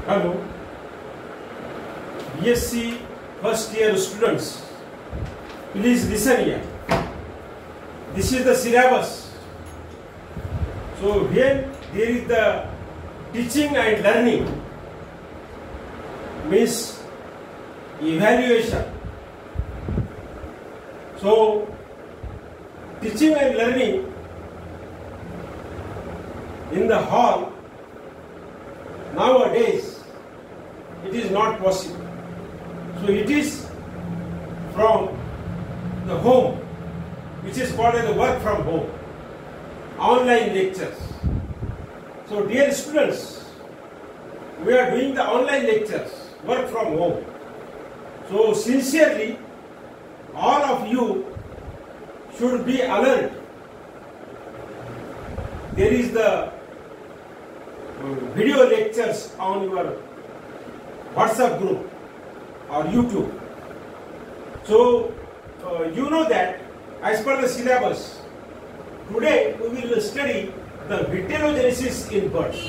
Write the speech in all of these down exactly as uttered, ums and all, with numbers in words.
Hello, B S c first year students, please listen here. This is the syllabus. So here there is the teaching and learning, means evaluation. So teaching and learning in the hall nowadays it is not possible. So it is from the home, which is called as the work from home, online lectures. So dear students, we are doing the online lectures, work from home. So sincerely, all of you should be alert. There is the video lectures on your WhatsApp group or YouTube. So uh, you know that as per the syllabus, today we will study the vitellogenesis in birds.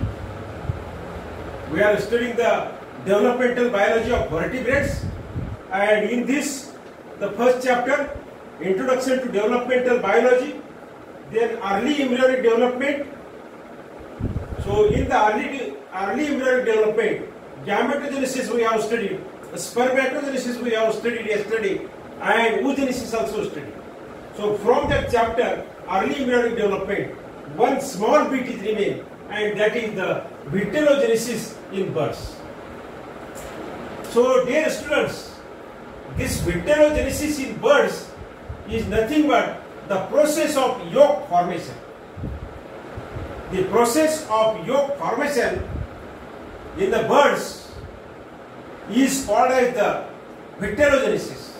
We are studying the developmental biology of vertebrates, and in this the first chapter, Introduction to Developmental Biology, then early embryonic development. So in the early early embryonic development, gametogenesis we have studied, spermatogenesis we have studied yesterday, and oogenesis also studied. So from that chapter, early embryonic development, one small bit is remain, and that is the vitellogenesis in birds. So dear students, this vitellogenesis in birds is nothing but the process of yolk formation. The process of yolk formation in the birds is called as the vitellogenesis.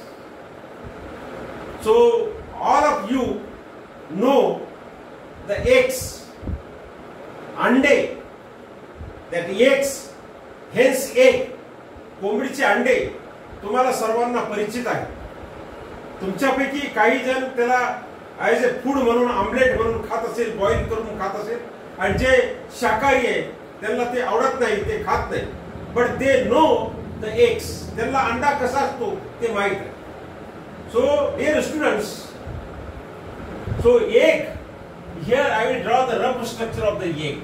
So all of you know the eggs, अंडे, that eggs, hence egg, कोंबडीचे अंडे तुम्हाला सर्वांना परिचित आहे. तुमच्यापैकी काही जण त्याला ॲज ए फूड म्हणून, आमलेट म्हणून खात असेल, बॉईल करून खात असेल, आणि जे शाकाहारी आहे त्यांना ते आवडत नाही, ते खात नाही. But they know the eggs, त्यांना अंडा कसा असतो ते माहित आहे. So dear students, so egg, here I will draw the rough structure of the egg.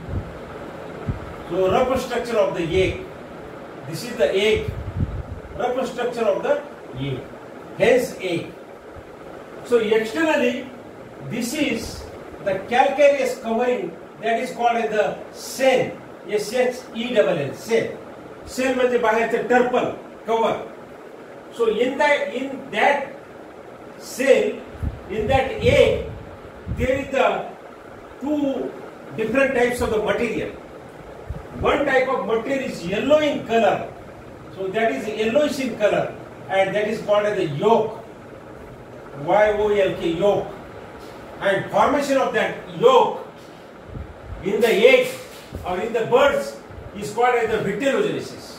So rough structure of the egg, this is the egg, rough structure of the egg, hence egg. So externally, this is the calcareous covering, that is called as the cell, S H E L L, cell. Cell म्हणजे बाहेरचे टर्पल, cover. So in that, in that cell, in that egg, there is the two different types of the material. One type of material is yellow in color, so that is yellowish in color, and that is called as the yolk, Y O L K, yolk. And formation of that yolk in the egg or in the birds is called as the vitellogenesis.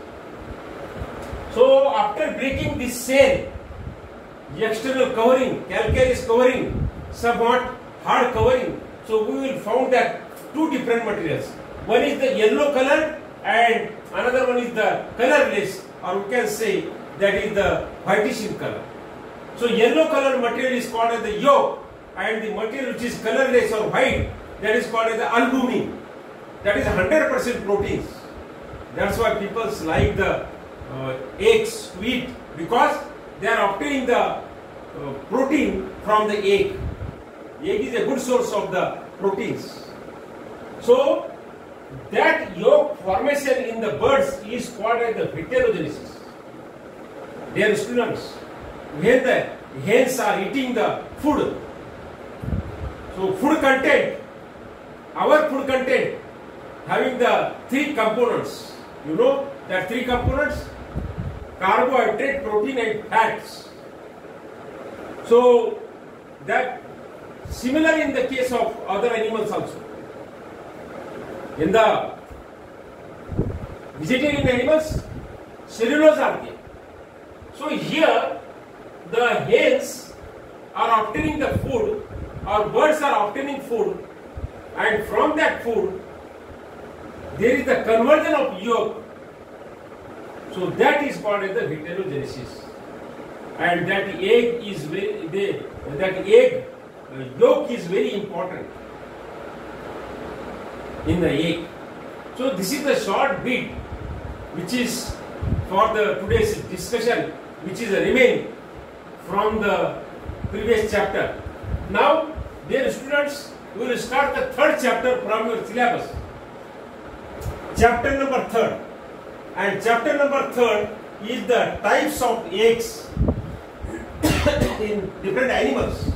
So after breaking this cell, the external covering, calcareous covering, somewhat hard covering, so we will found that two different materials. One is the yellow color and another one is the colorless, or we can say that is the whitish in color. So yellow color material is called as the yolk, and the material which is colorless or white, that is called as the albumin. That is one hundred percent proteins. That's why people like the uh, eggs to eat, because they are obtaining the uh, protein from the egg. Egg is a good source of the proteins. So that yolk formation in the birds is called as the vitellogenesis. Dear students, when the hens are eating the food, so food content, our food content having the three components. You know that three components: carbohydrate, protein and fats. So that similar in the case of other animals also. In the vegetarian animals, cellulose are there. So here the hens are obtaining the food, or birds are obtaining food, and from that food there is the conversion of yolk. So that is called as the vitalogenesis. And that egg is very, they, that egg uh, yolk is very important in the egg. So this is the short bit which is for the today's discussion, which is a remain from the previous chapter. Now, dear students, we will start the third chapter from your syllabus. Chapter number third. And chapter number third is the types of eggs in different animals.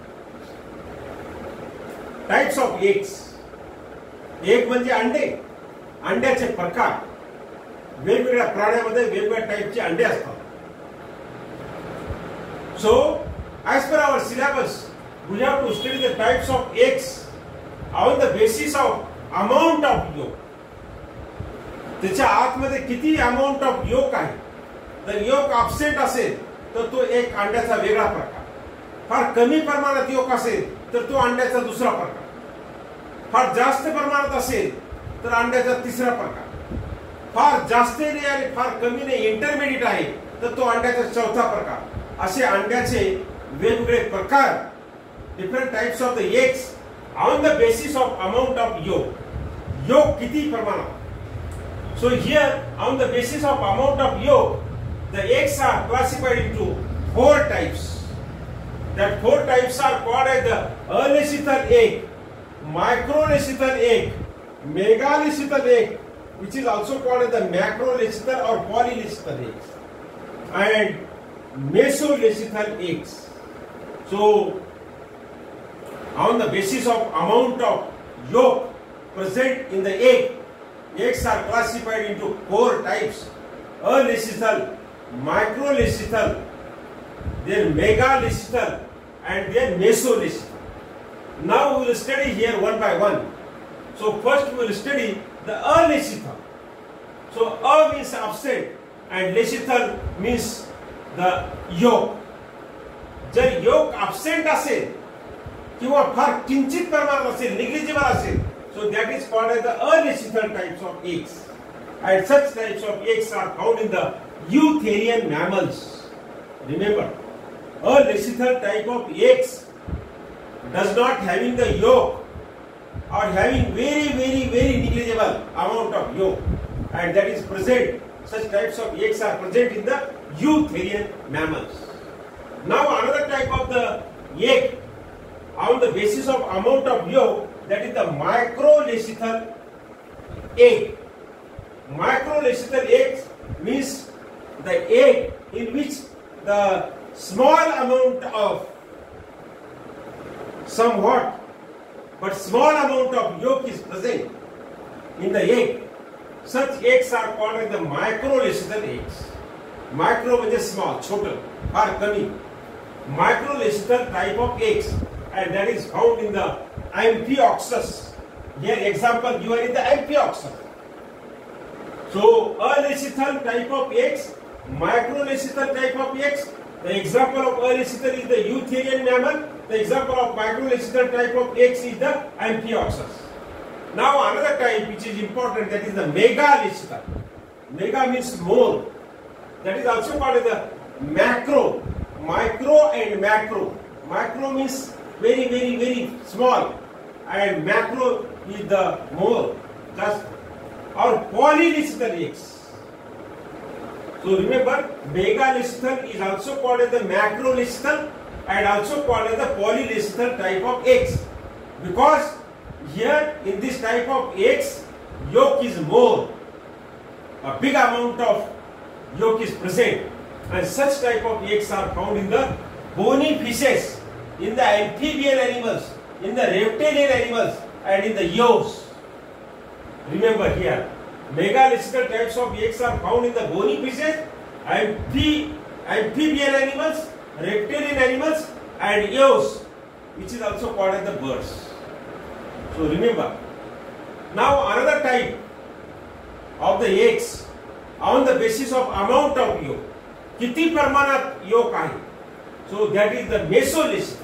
Types of eggs. एक म्हणजे अंडे, अंड्याचे प्रकार. वेगवेगळ्या प्राण्यामध्ये वेगवेगळ्या टाइपचे अंडे असतात. So, as per our syllabus, we have to study the types of eggs on the basis of amount of yolk. त्याच्या आतमध्ये किती अमाउंट ऑफ योक आहे. जर योक absent असेल तर तो एक अंड्याचा वेगळा प्रकार. फार कमी प्रमाणात योक असेल तर तो अंड्याचा दुसरा प्रकार. फार जास्त प्रमाणात असेल तर अंड्याचा तिसरा प्रकार. फार जास्त नाही आणि फार कमी नाही, इंटरमिडिएट आहे तर तो अंड्याचा चौथा प्रकार. असे अंड्याचे वेगवेगळे प्रकार, different types of the eggs on the basis of amount of yolk. Yolk किती प्रमाणात. So here, on the basis of amount of yolk, the eggs are classified into four types. That four types are called as the alecital egg, microlecital egg, megalecital egg, which is also called as the macrolecital or polylecital eggs, and mesolecital eggs. So, on the basis of amount of yolk present in the egg, eggs are classified into four types: alecital, microlecital, then megalecital, and then mesolecital. Now we will study here one by one. So first we will study the alecital. So a means absent and lecital means the yolk. जर yolk absent असेल किंवा फार किंचित प्रमाणात असेल, negligible असेल, so that is called as the alecital types of eggs. And such types of eggs are found in the eutherian mammals. Remember, alecital type of eggs does not having the yolk or having very very very negligible amount of yolk, and that is present. Such types of eggs are present in the eutherian mammals. Now another type of the egg on the basis of amount of yolk, that is the microlecital egg. Microlecital eggs means the egg in which the small amount of somewhat but small amount of yolk is present in the egg. Such eggs are called as the microlecital eggs. Micro means small, छोटा, फार कमी. Microlecital type of eggs, and that is found in the Amphioxus. Here example given in the Amphioxus. So alecital type of eggs, microlecital type of eggs. The example of alecital is the eutherian mammal. The example of microlecital type of eggs is the Amphioxus. Now another type which is important, that is the megalecital. Mega means more. That is also called as the macro. Micro and macro. Micro means very very very small, and macro is the more, just or polylecital eggs. So remember, megalecital is also called as the macrolecital and also called as the polylecital type of eggs, because here in this type of eggs yolk is more, a big amount of yolk is present, and such type of eggs are found in the bony fishes, in the amphibian animals, in the reptilian animals, and in the eels. Remember here, megalecital types of eggs are found in the bony fishes, amphi, amphibian animals, reptilian animals, and eels, which is also called as the birds. So remember. Now another type of the eggs on the basis of amount of yolk, किती प्रमाणात yolk आहे. So that is the mesolecital.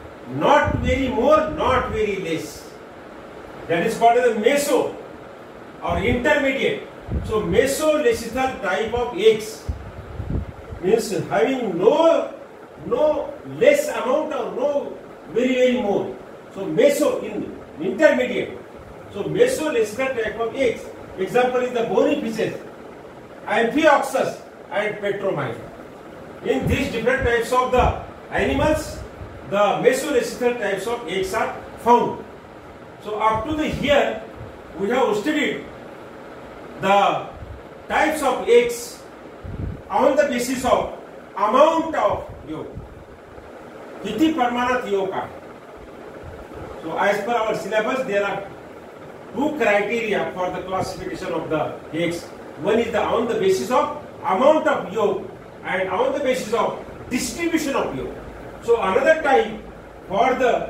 Not very more, not very less. That is called as the meso. or intermediate. So mesolacethal type of eggs means having no no less amount or no very very more. So meso in intermediate. So mesolacethal type of eggs. Example is the bony fishes, Amphioxus and Petromyza. In these different types of the animals, the mesolacethal types of eggs are found. So up to the here we have studied the types of eggs on the basis of amount of yolk. Kiti parmanat yolk are. So as per our syllabus, there are two criteria for the classification of the eggs. One is the on the basis of amount of yolk and on the basis of distribution of yolk. So another type for the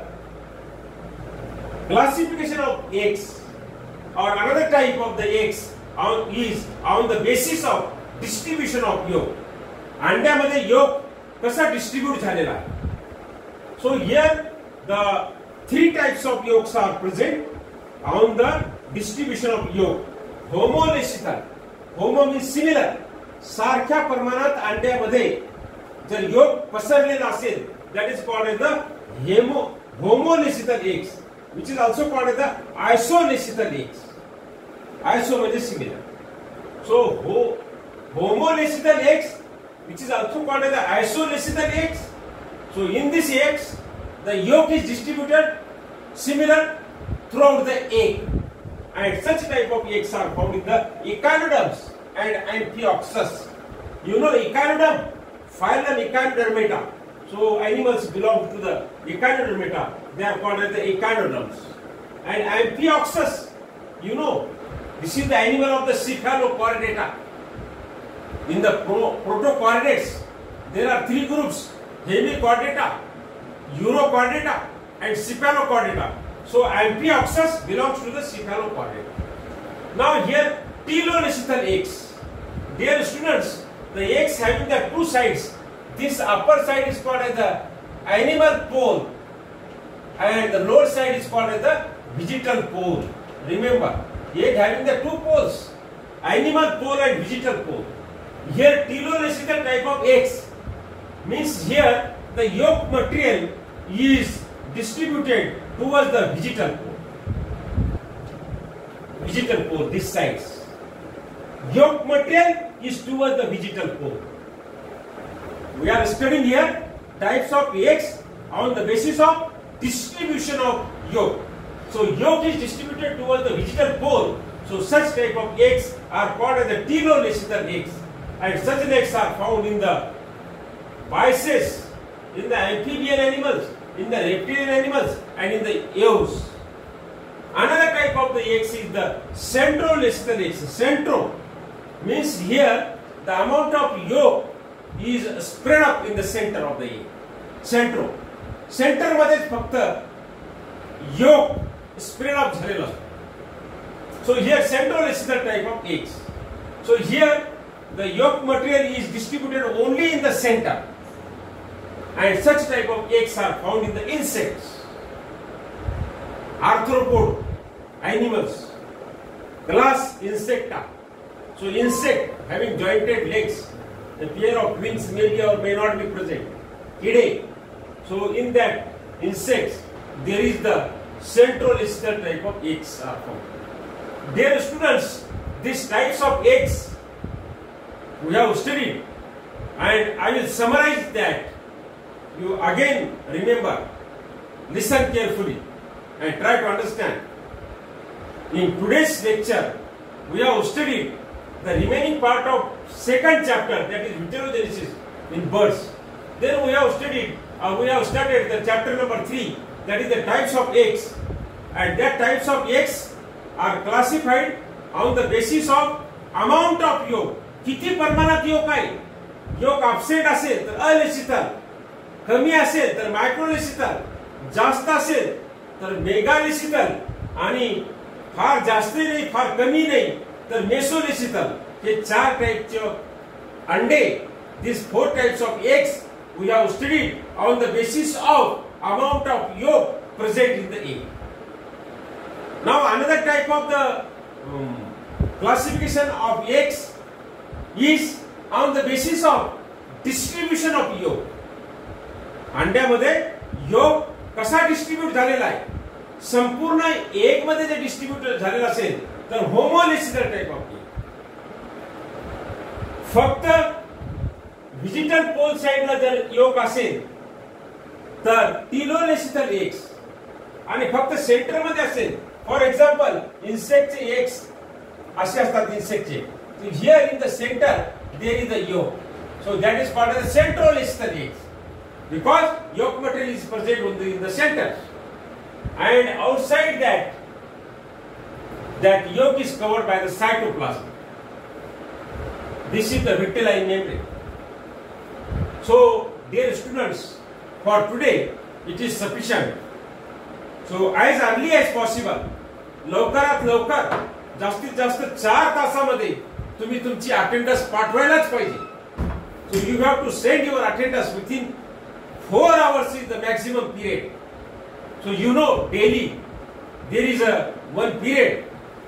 classification of eggs or another type of the eggs on, is on the basis of distribution of yolk. अंड्यामध्ये yolk कसा distribute झालेला आहे. So here the three types of yolks are present on the distribution of yolk. Homolacethal. Homo means similar. सारख्या प्रमाणात अंड्यामध्ये जर yolk पसरलेला असेल, that is called as the hemo homolacethal eggs, which is also called as the isolacethal eggs. Iso means similar. So ho, homolacethal eggs, which is also called as the isolacethal eggs. So in these eggs, the yolk is distributed similar throughout the egg, and such type of eggs are found in the echinoderms and Amphioxus. You know echinoderm, phylum Echinodermata. So animals belong to the Echinodermata. They are called as the echinoderms. And Amphioxus, you know, this is the animal of the Cephalochordata. In the pro protochordates, there are three groups: Hemichordata, Urochordata, and Cephalochordata. So Amphioxus belongs to the Cephalochordata. Now here telolacethal eggs. Dear students, the eggs having the two sides. This upper side is called as the animal pole, and the lower side is called as the vegetal pole. Remember, egg having the two poles, animal pole and vegetal pole. Here telolacethal type of eggs means here the yolk material is distributed towards the vegetal pole. Vegetal pole, this side. Yolk material is towards the vegetal pole. We are studying here types of eggs on the basis of distribution of yolk. So yolk is distributed towards the vegetal pole. So such type of eggs are called as the telolacethal eggs, and such eggs are found in the biceps, in the amphibian animals, in the reptilian animals, and in the ewes. Another type of the eggs is the centrolacethal eggs. Centro means here the amount of yolk is spread up in the center of the egg. Centro. Center मध्ये फक्त yolk spread up झालेला असतो. So here centrolacethal type of eggs. So here the yolk material is distributed only in the center, and such type of eggs are found in the insects, arthropod animals, Glass insecta. So insect having jointed legs, the pair of wings may be or may not be present. Kidae. So in that insects there is the centrolacethal type of eggs are found. Dear students, these types of eggs we have studied, and I will summarize that. You again remember, listen carefully and try to understand. In today's lecture, we have studied the remaining part of second chapter, that is Heterogenesis in birds. Then we have studied, uh, we have started the chapter number three, that is the types of eggs, and that types of eggs are classified on the basis of amount of yolk. किती प्रमाणात yolk आहे? Yolk absent असेल तर अलॅसिथल, कमी असेल तर मायक्रोलॅसिथल, जास्त असेल तर मेगालॅसिथल, आणि फार जास्त नाही फार कमी नाही तर मेसोलॅसिथल. हे चार टाइपचे अंडे, these four types of eggs we have studied on the basis of amount of yolk present in the egg. Now another type of the um, classification of X is on the basis of distribution of योग. अंड्यामध्ये योग कसा distribute झालेला आहे, संपूर्ण एक मध्ये जर distribute झालेला असेल तर होमोलेसिकल टाइप ऑफ योग. फक्त डिजिटल पोल साइडला जर योग असेल तर टिलोलेसिकल एक्स आणि फक्त सेंटर मध्ये असेल, फॉर एक्झाम्पल इन्सेक्टचे एक्स असे असतात इन्सेक्टचे, here in the center there is a yolk, so that is called as centrolecithal eggs because yolk material is present only in the center, and outside that that yolk is covered by the cytoplasm. This is the vitreline membrane. So dear students, for today it is sufficient. So as early as possible, लवकरात लवकर जास्तीत जास्त चार तासामध्ये तुम्ही तुमची attendance पाठवायलाच पाहिजे. So you have to send your attendance within four hours is the maximum period. So you know daily there is a one period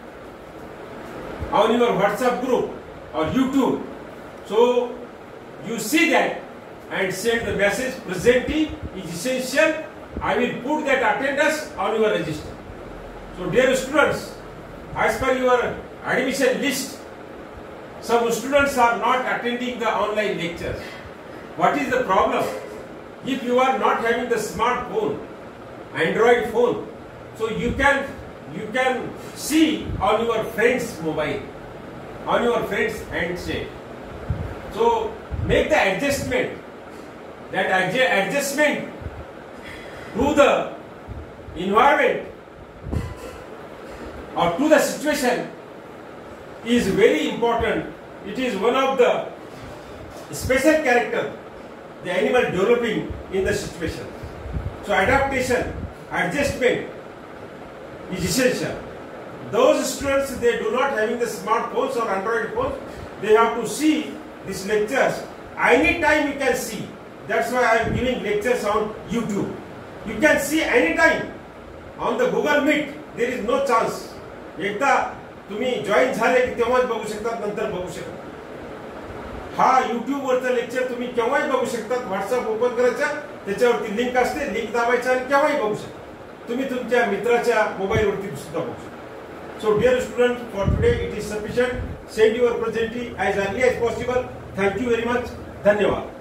on your WhatsApp group or YouTube. So you see that and send the message presenting is essential. I will put that attendance on your register. So dear students, as per your admission list, some students are not attending the online lectures. What is the problem? If you are not having the smartphone, Android phone, so you can you can see on your friend's mobile, on your friend's handset. So make the adjustment. That adj adjustment to the environment or to the situation is very important. It is one of the special character the animal developing in the situation. So adaptation, adjustment is essential. Those students, they do not having the smartphones or Android phones, they have to see these lectures. Anytime you can see. That's why I am giving lectures on YouTube. You can see anytime. On the Google Meet, there is no chance. एकदा तुम्ही join झाले की तेव्हाच बघू शकतात, नंतर बघू शकता. हा युट्यूब वरचा लेक्चर तुम्ही केव्हाही बघू शकतात. व्हॉट्सअप ओपन करायचं, त्याच्यावरती लिंक असते, लिंक दाबायचं आणि केव्हाही बघू शकता. तुम्ही तुमच्या मित्राच्या मोबाईल वरती सुद्धा बघू शकता. So dear student, for today it is sufficient. Send your presenty as early as possible. Thank you very much. धन्यवाद.